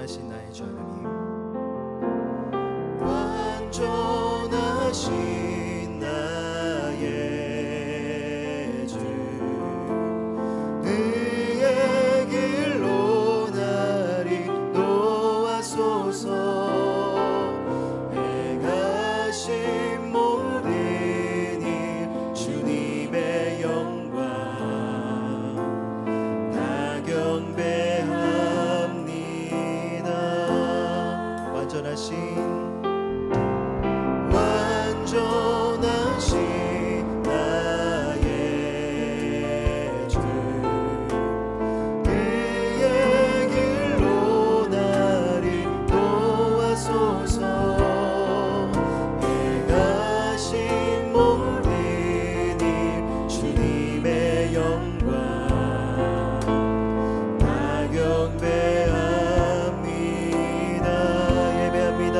완전하신 나의 주 하나님, 완전하신 나의 주, 그의 길로 날 인도하소서. 행하신 모든 일 주님의 영광 다 경배합니다. 완전하신 나의 주, 그의 길로 날 인도하소서. 행하신 모든 일 주님의 영광 다 경배합니다. 예배합니다.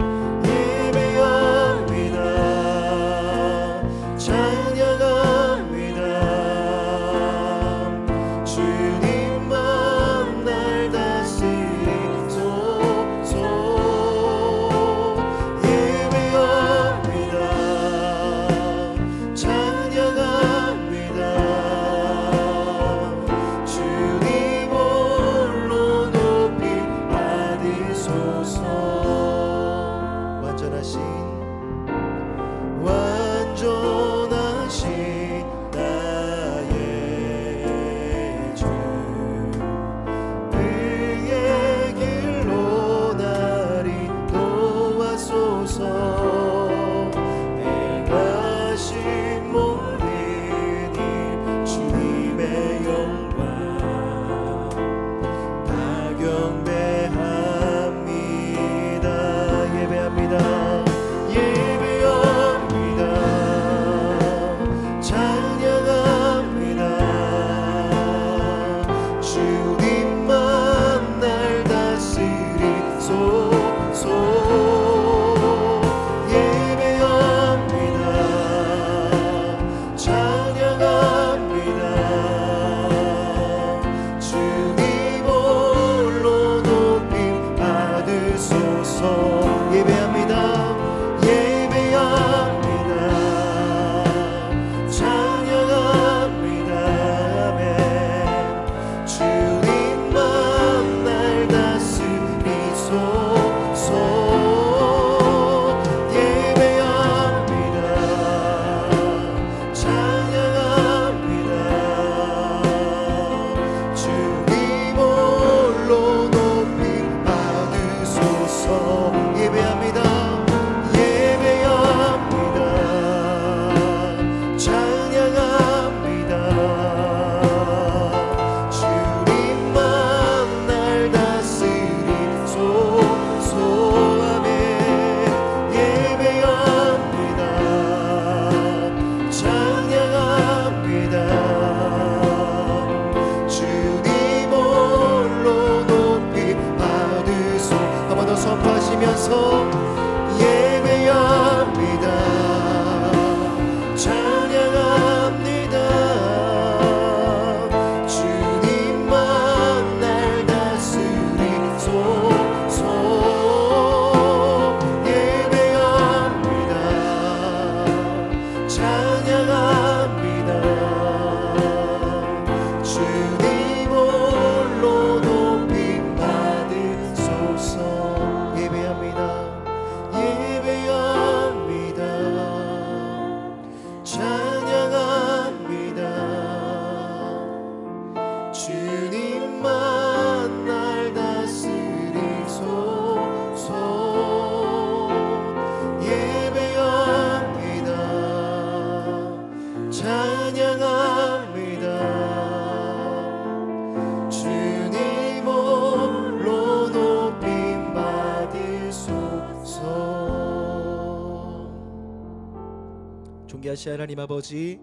존귀하신 하나님 아버지,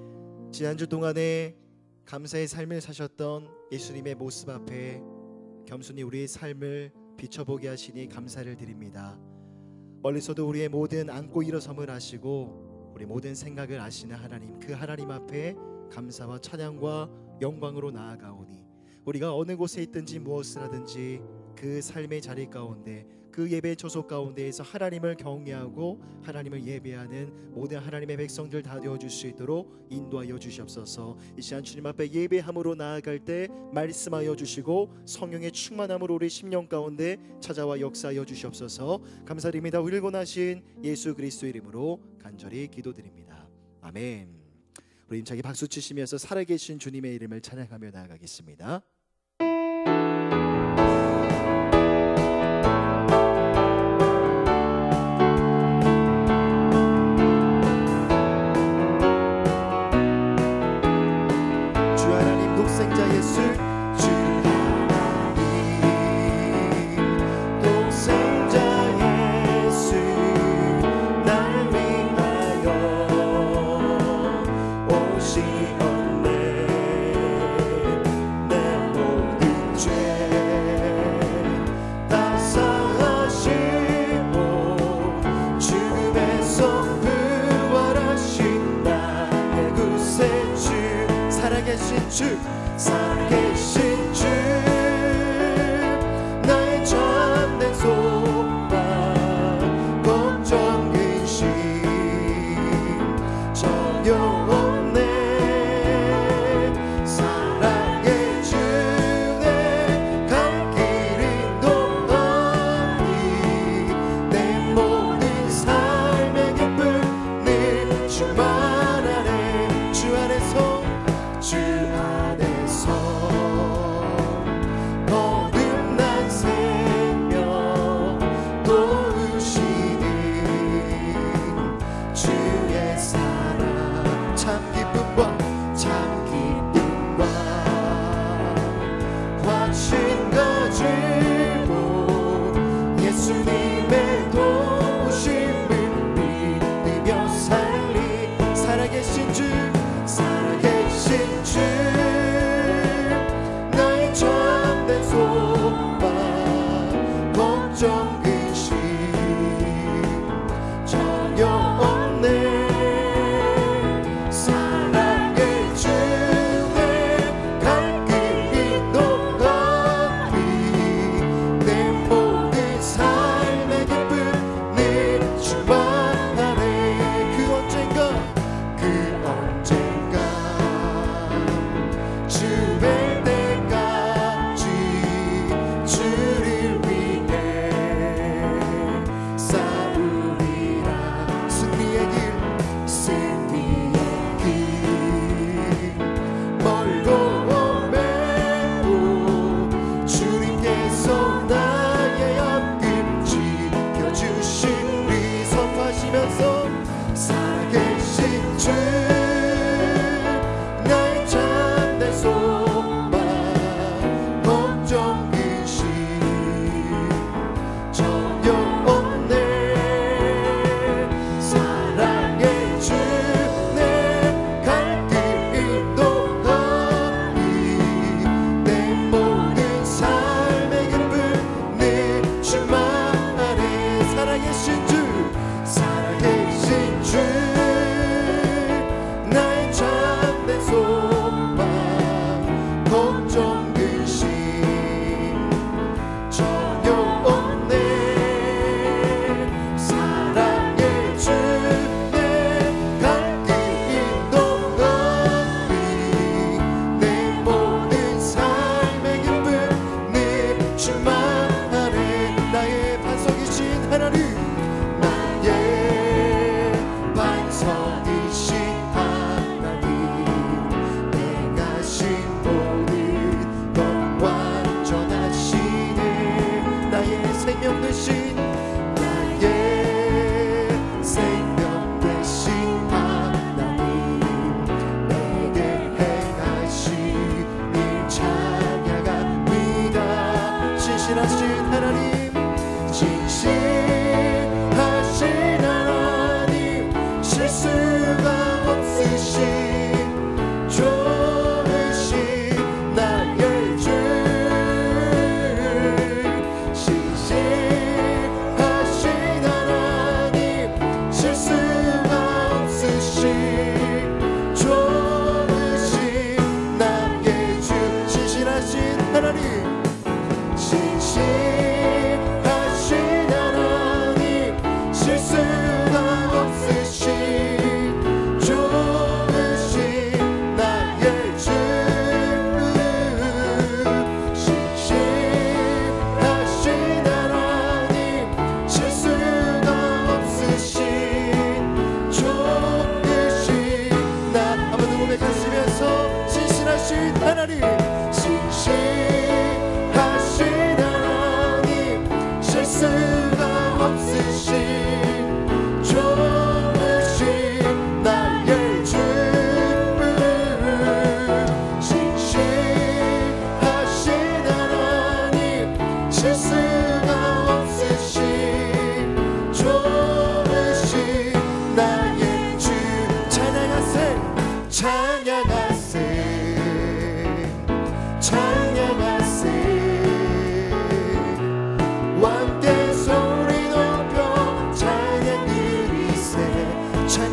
지난주 동안에 감사의 삶을 사셨던 예수님의 모습 앞에 겸손히 우리의 삶을 비춰보게 하시니 감사를 드립니다. 멀리서도 우리의 모든 안고 일어섬을 아시고 우리 모든 생각을 아시는 하나님, 그 하나님 앞에 감사와 찬양과 영광으로 나아가오니 우리가 어느 곳에 있든지 무엇을 하든지 그 삶의 자리 가운데, 그 예배 조속 가운데에서 하나님을 경외하고 하나님을 예배하는 모든 하나님의 백성들 다 되어줄 수 있도록 인도하여 주시옵소서. 이 시간 주님 앞에 예배함으로 나아갈 때 말씀하여 주시고 성령의 충만함으로 우리 심령 가운데 찾아와 역사하여 주시옵소서. 감사드립니다. 일궈나신 예수 그리스도 이름으로 간절히 기도드립니다. 아멘. 우리 힘차게 박수 치시면서 살아계신 주님의 이름을 찬양하며 나아가겠습니다. 독생자 예수, 주 하나님 독생자 예수 날 위하여 오시었네. 내 모든 죄 다 사하시고 죽음에서 부활하신 나의 구세주, 살아계신 주, 살아계신 주, 나의 참된 소망, 걱정 근심 전혀 없네. 사랑의 주내 갈 길 인도하니 내 모든 삶의 기쁨 늘 주만 안에, 주 안에서, 주 안에서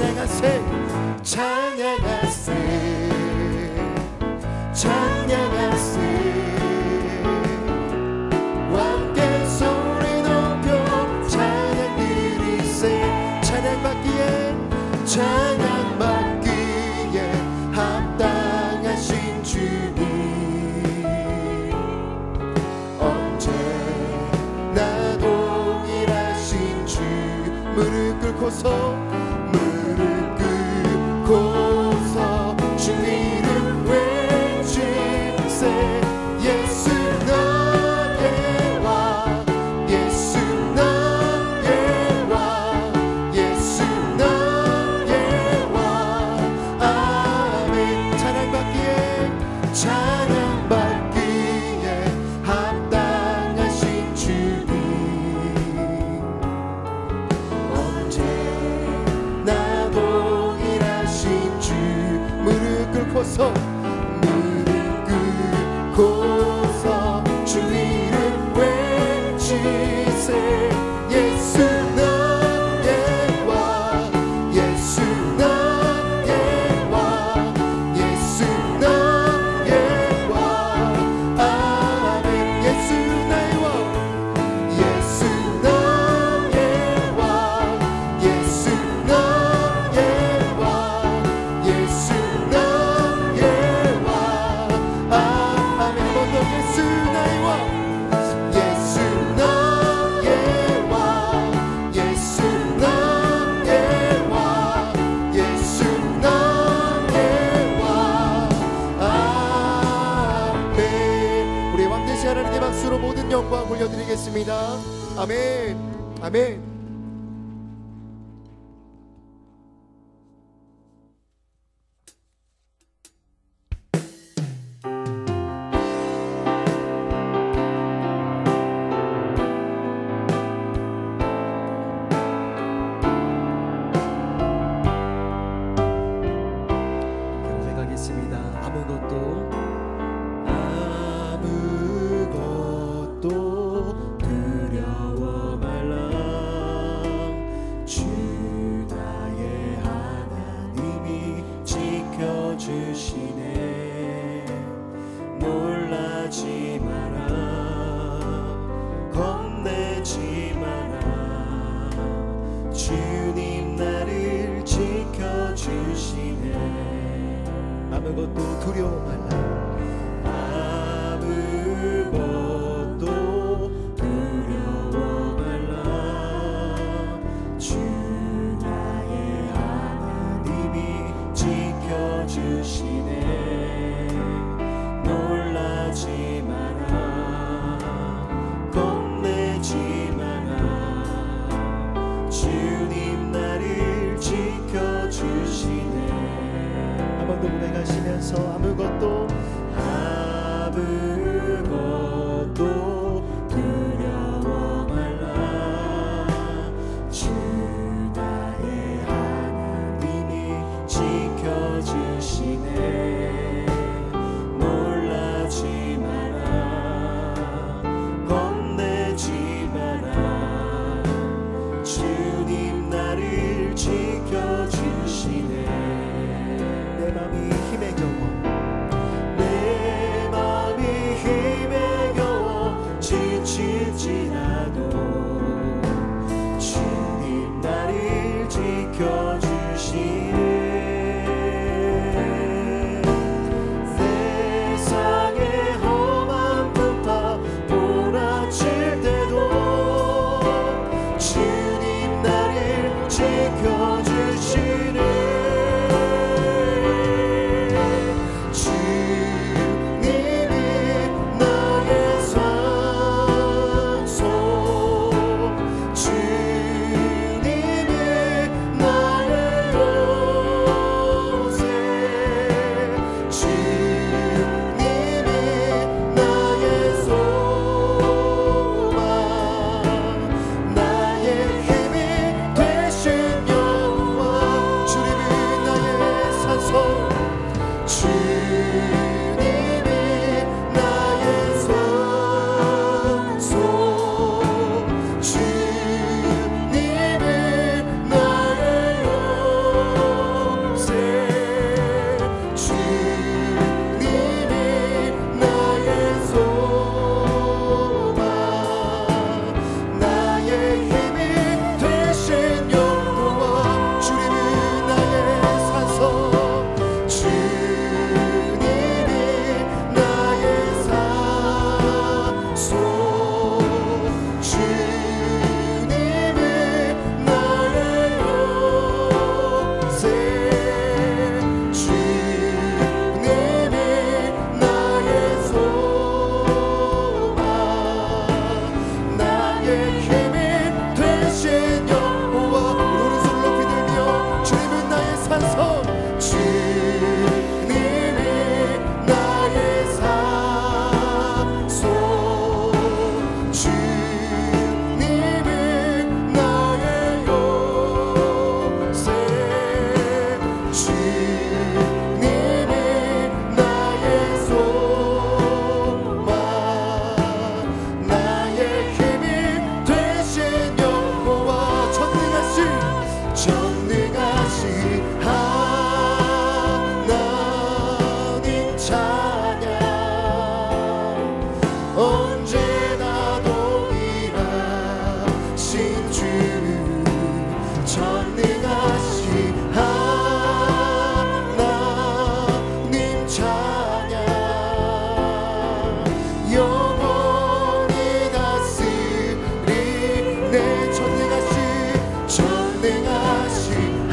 찬양하세 찬양하세 찬양하세 함께 소리 높여 찬양 드리세 찬양받기에 찬양받기에 합당하신 주님 언제나 동일하신 주 무릎 꿇고서 주 이름 외치세 예수 나의 왕 예수 나의 왕 예수 나의 왕 아멘 찬양받기에 찬양받기에 합당하신 주님 언제나 동일하신 주 무릎 꿇고서 주 이름 외치세 예수 나의 왕 예수 나의 왕 예수 나의 왕 아멘 예수 나의 왕 예수 나의 왕 예수 나의 왕 예수 나의 왕 아멘 한번 더 예수 나의 왕 예수 나의 왕 예수 나의 왕 예수 나의 왕 아멘 우리 왕 되신 하나님께 박수로 모든 영광 올려드리겠습니다. 아멘 아멘. 아무것도 두려워 말라 주 나의 하나님이 지켜주시네 놀라지 마라 겁내지 마라 주님 나를 지켜주시네 아무것도 두려워 말라 아무것도 두려워 말라 주 나의 하나님이 지켜주시네 놀라지 마라 겁내지 마라 주님 나를 지켜주시네 한번 더 고백하시면서 아무것도 두려워 말라 주 나의 하나님이 지켜주시네 놀라지 마라 겁내지 마라 주님 나를 지켜주시네 내 맘이 힘에 겨워 지칠지라도 주님 나를 지켜주시네 세상의 험한 풍파 몰아칠 때도 주님 나를 지켜주시네 나의 힘이 되신 전능하신 하나님 찬양 언제나 동일하신 주 전능하신 하나님 찬양 영원히 다스리네 전능하신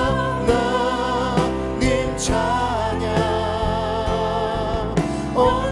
하나님 찬양